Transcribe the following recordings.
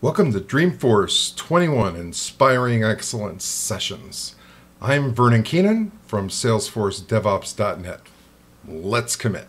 Welcome to Dreamforce 21 Inspiring Excellence Sessions. I'm Vernon Keenan from Salesforce Devops.net. Let's commit.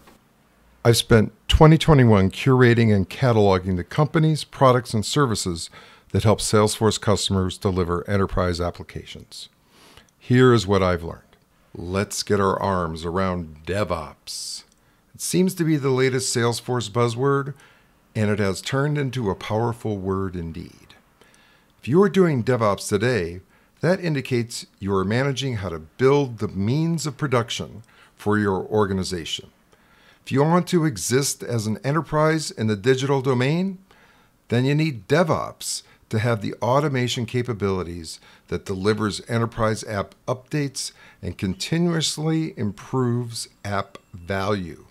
I've spent 2021 curating and cataloging the companies, products, and services that help Salesforce customers deliver enterprise applications. Here is what I've learned. Let's get our arms around DevOps. It seems to be the latest Salesforce buzzword, and it has turned into a powerful word indeed. If you are doing DevOps today, that indicates you are managing how to build the means of production for your organization. If you want to exist as an enterprise in the digital domain, then you need DevOps to have the automation capabilities that delivers enterprise app updates and continuously improves app value.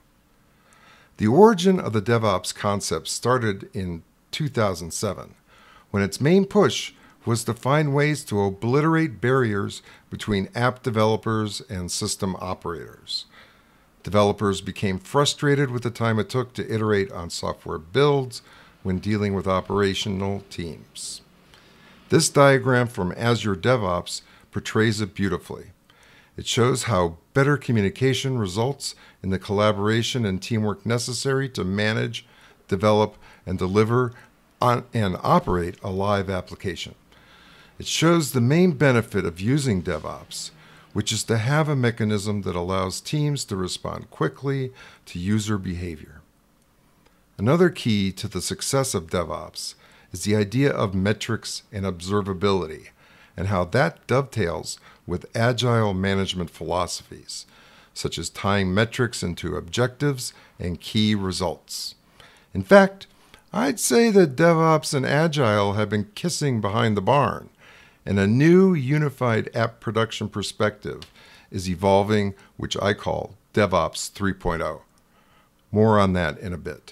The origin of the DevOps concept started in 2007, when its main push was to find ways to obliterate barriers between app developers and system operators. Developers became frustrated with the time it took to iterate on software builds when dealing with operational teams. This diagram from Azure DevOps portrays it beautifully. It shows how better communication results in the collaboration and teamwork necessary to manage, develop, and deliver and operate a live application. It shows the main benefit of using DevOps, which is to have a mechanism that allows teams to respond quickly to user behavior. Another key to the success of DevOps is the idea of metrics and observability, and how that dovetails with agile management philosophies, such as tying metrics into objectives and key results. In fact, I'd say that DevOps and Agile have been kissing behind the barn, and a new unified app production perspective is evolving, which I call DevOps 3.0. More on that in a bit.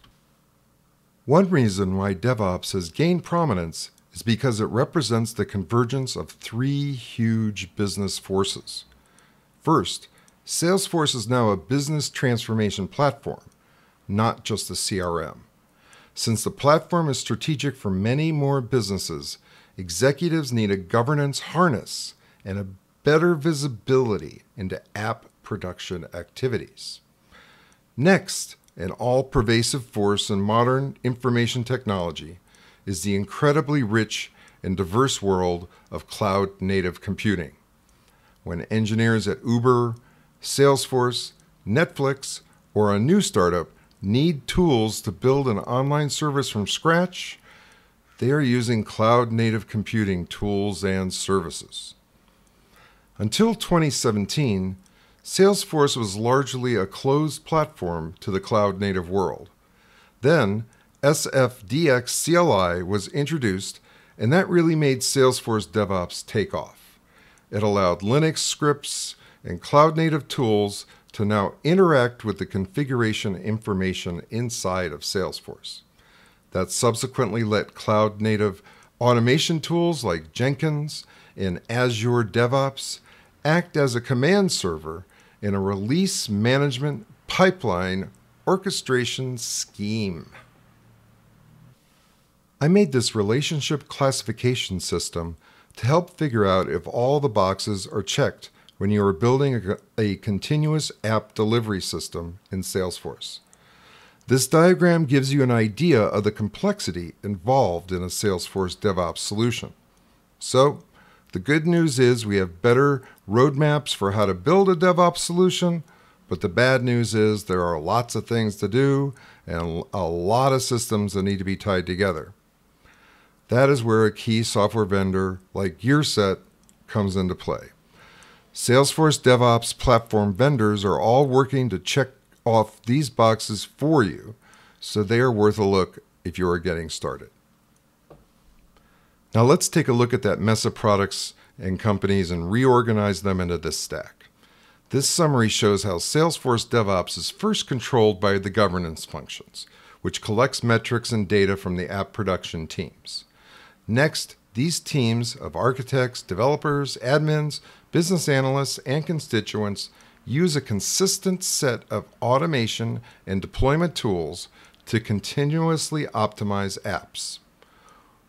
One reason why DevOps has gained prominence is because it represents the convergence of three huge business forces. First, Salesforce is now a business transformation platform, not just a CRM. Since the platform is strategic for many more businesses, executives need a governance harness and a better visibility into app production activities. Next, an all-pervasive force in modern information technology is the incredibly rich and diverse world of cloud-native computing. When engineers at Uber, Salesforce, Netflix, or a new startup need tools to build an online service from scratch, they are using cloud-native computing tools and services. Until 2017, Salesforce was largely a closed platform to the cloud-native world. Then, SFDX CLI was introduced, and that really made Salesforce DevOps take off. It allowed Linux scripts and cloud-native tools to now interact with the configuration information inside of Salesforce. That subsequently let cloud-native automation tools like Jenkins and Azure DevOps act as a command server in a release management pipeline orchestration scheme. I made this relationship classification system to help figure out if all the boxes are checked when you are building a continuous app delivery system in Salesforce. This diagram gives you an idea of the complexity involved in a Salesforce DevOps solution. So, the good news is we have better roadmaps for how to build a DevOps solution, but the bad news is there are lots of things to do and a lot of systems that need to be tied together. That is where a key software vendor like GearSet comes into play. Salesforce DevOps platform vendors are all working to check off these boxes for you, so they are worth a look if you are getting started. Now let's take a look at that mess of products and companies and reorganize them into this stack. This summary shows how Salesforce DevOps is first controlled by the governance functions, which collects metrics and data from the app production teams. Next, these teams of architects, developers, admins, business analysts, and constituents use a consistent set of automation and deployment tools to continuously optimize apps.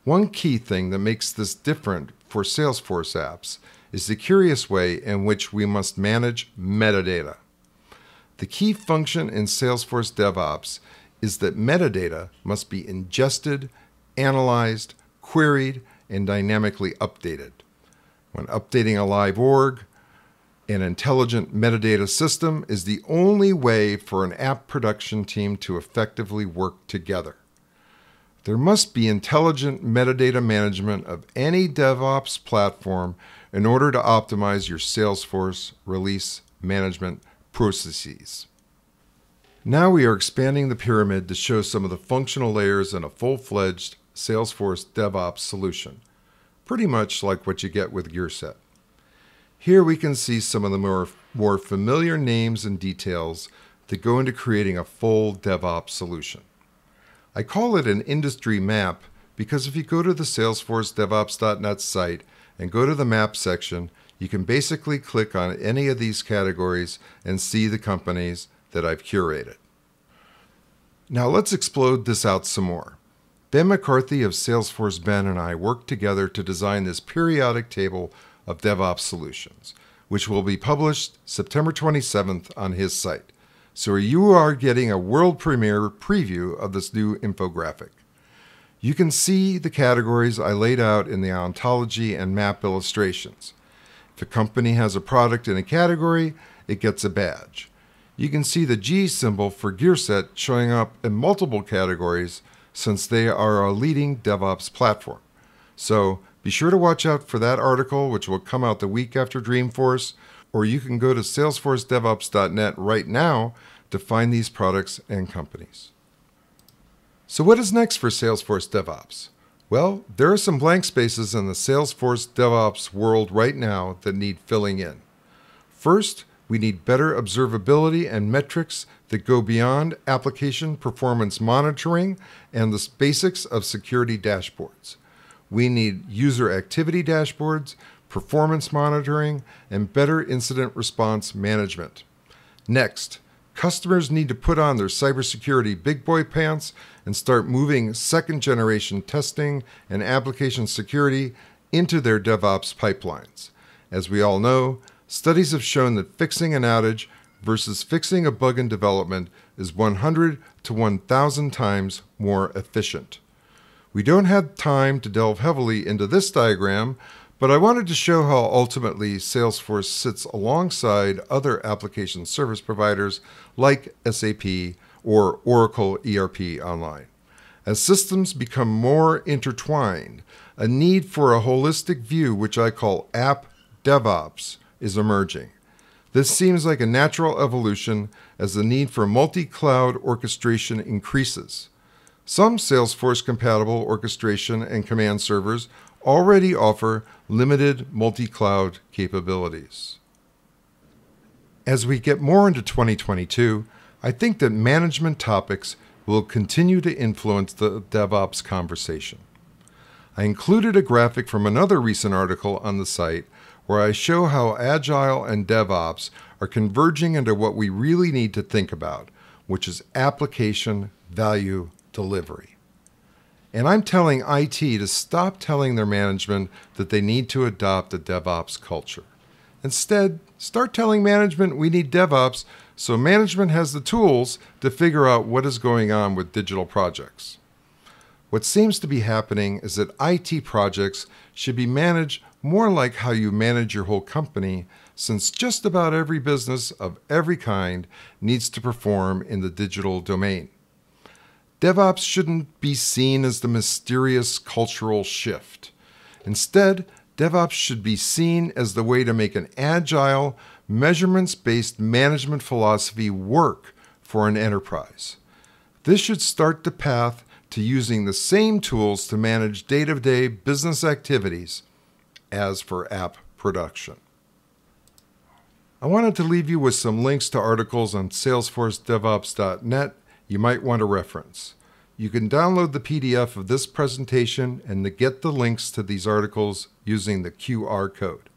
One key thing that makes this different for Salesforce apps is the curious way in which we must manage metadata. The key function in Salesforce DevOps is that metadata must be ingested, analyzed, queried, and dynamically updated. When updating a live org, an intelligent metadata system is the only way for an app production team to effectively work together. There must be intelligent metadata management of any DevOps platform in order to optimize your Salesforce release management processes. Now we are expanding the pyramid to show some of the functional layers in a full-fledged Salesforce DevOps solution, pretty much like what you get with GearSet. Here we can see some of the more familiar names and details that go into creating a full DevOps solution. I call it an industry map because if you go to the Salesforce Devops.net site and go to the map section, you can basically click on any of these categories and see the companies that I've curated. Now let's explode this out some more. Ben McCarthy of Salesforce Ben and I worked together to design this periodic table of DevOps solutions, which will be published September 27th on his site. So you are getting a world premiere preview of this new infographic. You can see the categories I laid out in the ontology and map illustrations. If a company has a product in a category, it gets a badge. You can see the G symbol for GearSet showing up in multiple categories since they are a leading DevOps platform. So be sure to watch out for that article, which will come out the week after Dreamforce, or you can go to salesforcedevops.net right now to find these products and companies. So what is next for Salesforce DevOps? Well, there are some blank spaces in the Salesforce DevOps world right now that need filling in. First, we need better observability and metrics that go beyond application performance monitoring and the basics of security dashboards. We need user activity dashboards, performance monitoring, and better incident response management. Next, customers need to put on their cybersecurity big boy pants and start moving second-generation testing and application security into their DevOps pipelines. As we all know, studies have shown that fixing an outage versus fixing a bug in development is 100 to 1,000 times more efficient. We don't have time to delve heavily into this diagram, but I wanted to show how ultimately Salesforce sits alongside other application service providers like SAP or Oracle ERP Online. As systems become more intertwined, a need for a holistic view, which I call App DevOps, is emerging. This seems like a natural evolution as the need for multi-cloud orchestration increases. Some Salesforce-compatible orchestration and command servers already offer limited multi-cloud capabilities. As we get more into 2022, I think that management topics will continue to influence the DevOps conversation. I included a graphic from another recent article on the site where I show how Agile and DevOps are converging into what we really need to think about, which is application value delivery. And I'm telling IT to stop telling their management that they need to adopt a DevOps culture. Instead, start telling management we need DevOps so management has the tools to figure out what is going on with digital projects. What seems to be happening is that IT projects should be managed more like how you manage your whole company, since just about every business of every kind needs to perform in the digital domain. DevOps shouldn't be seen as the mysterious cultural shift. Instead, DevOps should be seen as the way to make an agile, measurements-based management philosophy work for an enterprise. This should start the path to using the same tools to manage day-to-day business activities as for app production. I wanted to leave you with some links to articles on salesforcedevops.net you might want to reference. You can download the PDF of this presentation and get the links to these articles using the QR code.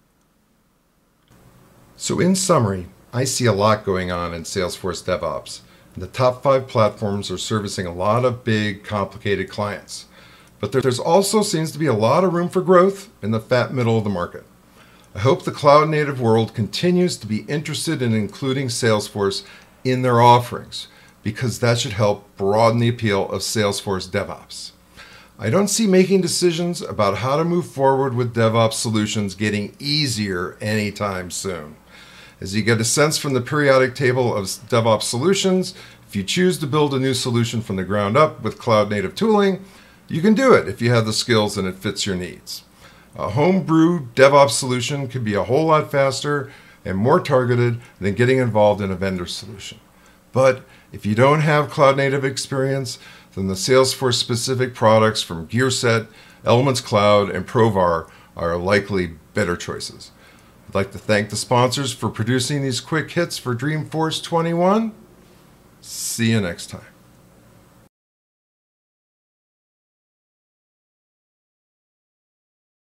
So in summary, I see a lot going on in Salesforce DevOps. The top 5 platforms are servicing a lot of big, complicated clients. but there's also seems to be a lot of room for growth in the fat middle of the market. I hope the cloud-native world continues to be interested in including Salesforce in their offerings, because that should help broaden the appeal of Salesforce DevOps. I don't see making decisions about how to move forward with DevOps solutions getting easier anytime soon. As you get a sense from the periodic table of DevOps solutions, if you choose to build a new solution from the ground up with cloud-native tooling, you can do it if you have the skills and it fits your needs. A homebrew DevOps solution could be a whole lot faster and more targeted than getting involved in a vendor solution. But if you don't have cloud-native experience, then the Salesforce-specific products from GearSet, Elements Cloud, and Provar are likely better choices. I'd like to thank the sponsors for producing these quick hits for Dreamforce 21. See you next time.